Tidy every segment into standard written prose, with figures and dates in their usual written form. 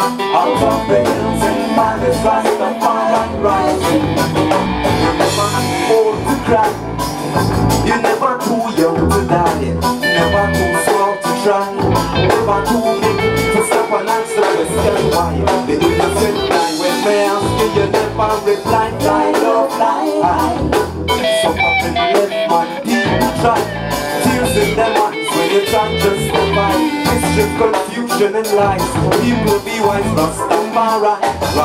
Out of the hills and valleys, Rastafari rising. You never old to cry, you're never too young to die, never too small to try, never too big to stop and answer the question why. The innocent die when they ask you, you never reply. Fly, love, fly high. So up in the left man, people try. Tears in their eyes when you try to justify mischief, confusion and lies. People be wise, Rastafari.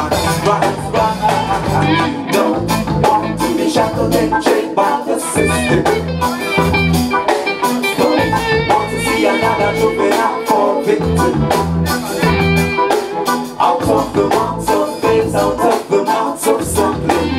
Don't want to be shackled and chained by the system. Don't want to see another juvenile convicted. Out of the mouths of babes, out of the mouths of suckling,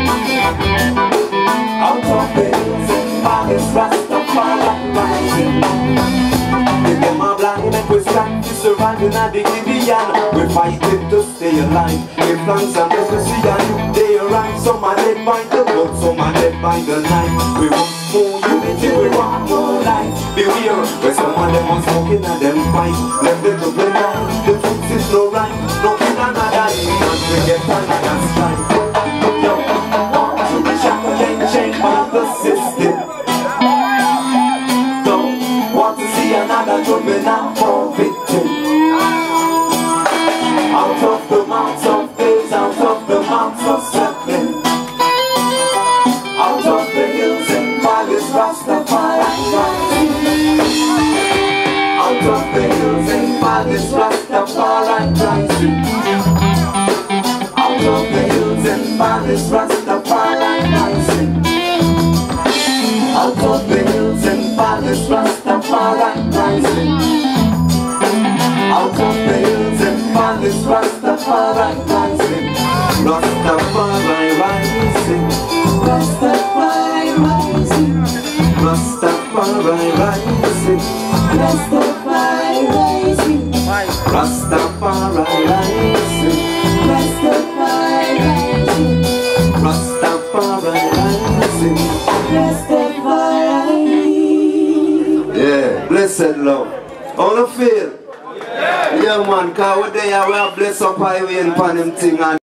out of the hills and valleys, Rastafari rising. If them are blind and we're trying to survive in a Gideon, we're fighting to stay alive. If lungs and leprosy and you, they arrive. Some are led by the blood, some are led by the knife. We want more unity, we want more life. Beware, where some of them are smoking and them fight. Left them to play right, the truth is no right. No kill another in and we get another strike. Yo, want to be shackled and chained by the system. Don't want to see another juvenile convicted. Out of the mouths of babes, out of the mouths of suckling, out of the hills and valleys, Rastafari rising. Out of the hills and valleys, Rastafari rising. Out of the hills and valleys, Rastafari rising. Out of the hills and valleys, Rastafari rising. Out of the hills and valleys, Rastafari rising. Rastafari rising. Rastafari rising. Rastafari rising. Rastafari rising. Rastafari rising. Rastafari rising. Rastafari rising. Rastafari. Yeah, blessed love. How do you feel? Yeah man, cause we're there, we are blessed up highway and pan them thing and